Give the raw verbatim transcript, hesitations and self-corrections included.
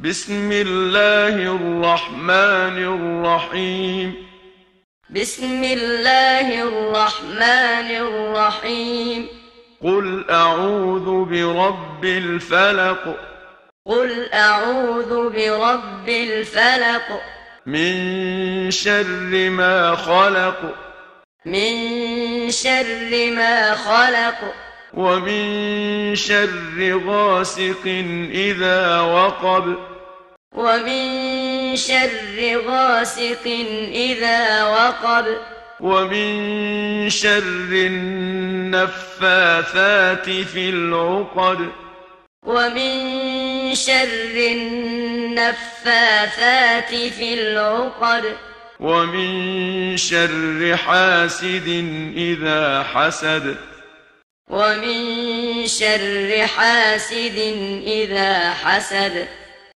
بسم الله الرحمن الرحيم بسم الله الرحمن الرحيم قل أعوذ برب الفلق قل أعوذ برب الفلق من شر ما خلق من شر ما خلق ومن شر غاسق إذا وقب ومن شر غاسق إذا وقب ومن شر النفاثات في العقد ومن شر النفاثات في العقد ومن شر حاسد إذا حسد ومن شر حاسد إذا حسد